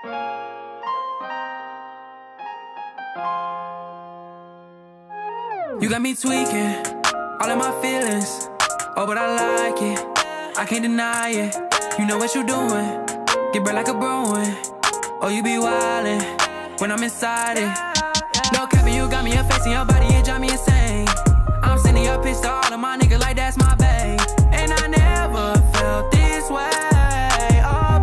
You got me tweaking, all in my feelings. Oh, but I like it, I can't deny it. You know what you doing, get burnt like a Bruin. Oh, you be wildin' when I'm inside it. No capping, you got me affecting your body, it drive me insane. I'm sending your pics to all of my niggas like that's my bae. And I never felt this way, oh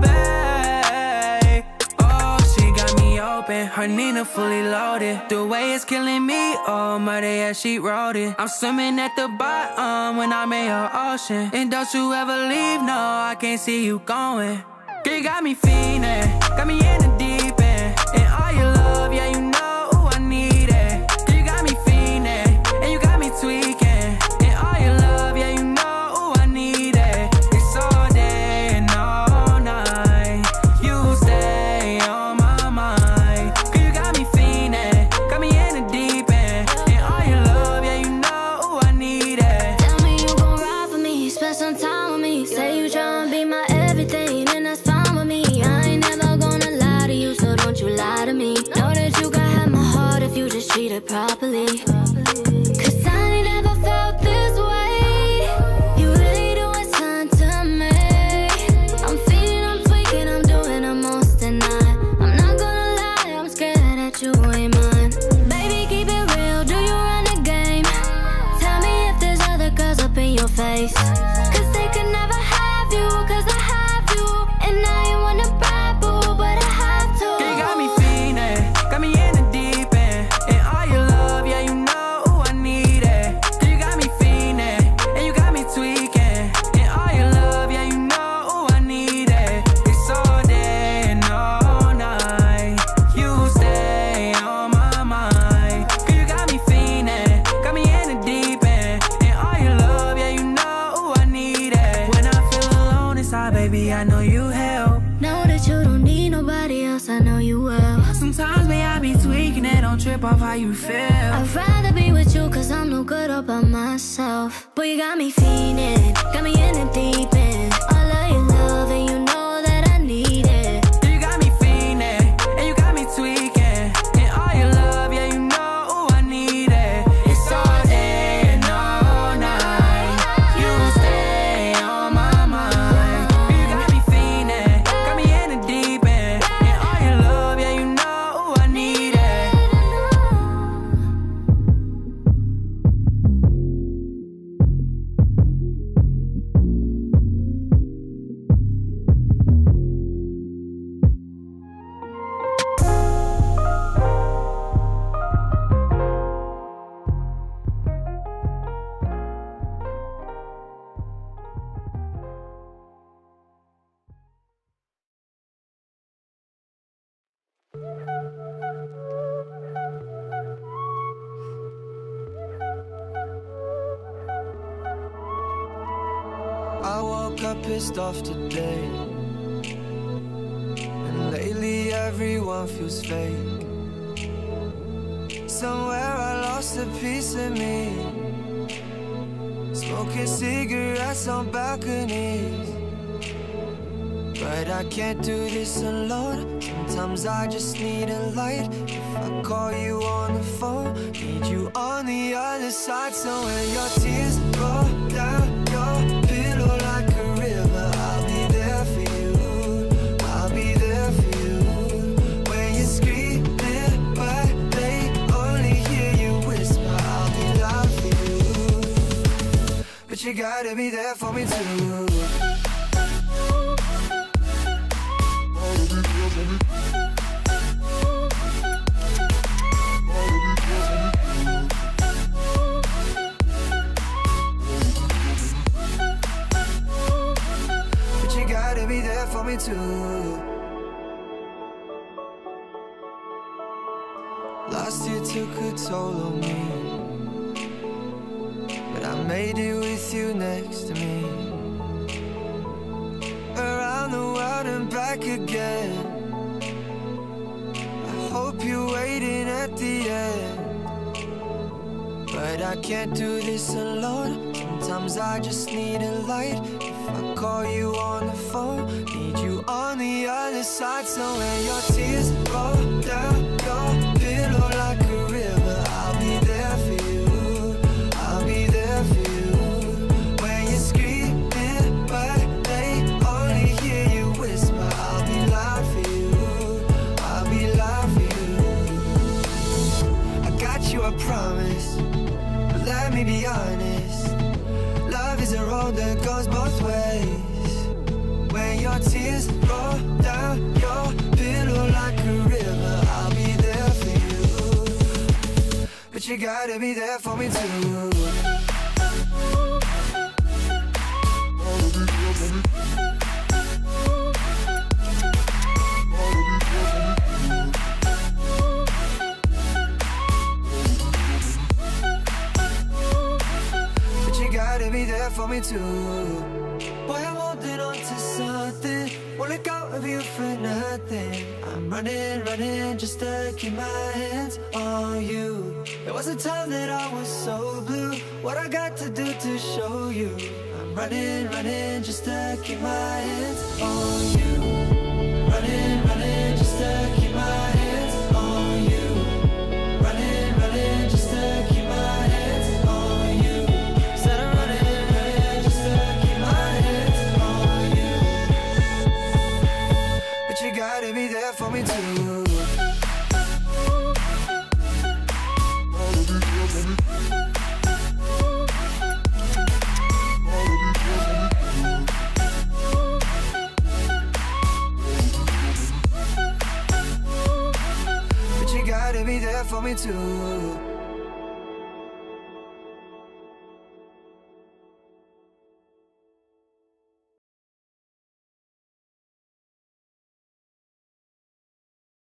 babe. Oh, she got me open, her Nina fully loaded. The way it's killing me, oh murder, yeah, she wrote it. I'm swimming at the bottom when I'm in your ocean. And don't you ever leave, no, I can't see you going. Girl, you got me fiending, got me in the deep end. And all your love, yeah, you know, ooh, I need it. Girl, you got me fiending, and you got me tweaking. And all your love, yeah, you know, ooh, I need it. It's all day and all night, you stay on my mind. Girl, you got me fiending, got me in the deep end. And all your love, yeah, you know, ooh, I need it. Tell me you gon' ride for me, spend some time with me. Say you tryna be my everything, and that's fine with me. I ain't never gonna lie to you, so don't you lie to me. Know that you can have my heart if you just treat it properly. Cause I ain't never felt this way. You really doing something to me. I'm feeling, I'm tweaking, I'm doing the most tonight. I'm not gonna lie, I'm scared that you ain't mine. Baby, keep it real, do you run the game? Tell me if there's other girls up in your face. Cause they could never have you, cause I have you. And I ain't wanna brag, boo, but I have to. Girl, you got me fiending, got me in the deep end. And all your love, yeah, you know, ooh, I need it. Girl, you got me fiending, and you got me tweaking. And all your love, yeah, you know, ooh, I need it. It's all day and all night, you stay on my mind. Girl, you got me fiending, got me in the deep end. And all your love, yeah, you know, ooh, I need it. When I feel alone inside, baby, I know you help. Know that you don't need nobody else, I know you will. Sometimes, may I be tweaking it, don't trip off how you feel. I'd rather be with you, cause I'm no good all by myself. Boy, you got me fiending, got me in the deep end. All of your love, and you know that I need it. Girl, you got me fiending, and you got me tweaking. And all your love, yeah, you know, ooh, I need it. It's all day and all night, you stay on my mind. Girl, you got me fiending, got me in the deep end. And all your love, yeah, you know, ooh, I need it. I woke up pissed off today, and lately everyone feels fake. Somewhere I lost a piece of me, smoking cigarettes on balconies. But I can't do this alone, sometimes I just need a light. If I call you on the phone, need you on the other side. So when your tears roll down your pillow like a river, I'll be there for you, I'll be there for you. When you're screaming but they only hear you whisper, I'll be loud for you. But you gotta be there for me too. For me too. Last year took a toll on me, but I made it with you next to me. Around the world and back again. I hope you're waiting at the end, but I can't do this alone. Sometimes I just need a light. If I call you on the phone. Need you on the other side. So when your tears roll down your pillow like a river, I'll be there for you. I'll be there for you. When you're screaming but they only hear you whisper, I'll be loud for you. I'll be loud for you. I got you, I promise. But let me be honest, love is a road that goes both ways. When your tears roll down your pillow like a river, I'll be there for you. But you gotta be there for me too. But you gotta be there for me too. Boy, I'm holding on to something, won't let go of you for nothing. I'm running, running just to keep my hands on you. There was a time that I was so blue, what I got to do to show you. I'm running, running just to keep my hands on you. Running, running just to keep my hands on you. Running, running just to keep my hands on you. Said I'm running, running just to keep my hands on you. But you gotta be there for me too. But you gotta be there for me too.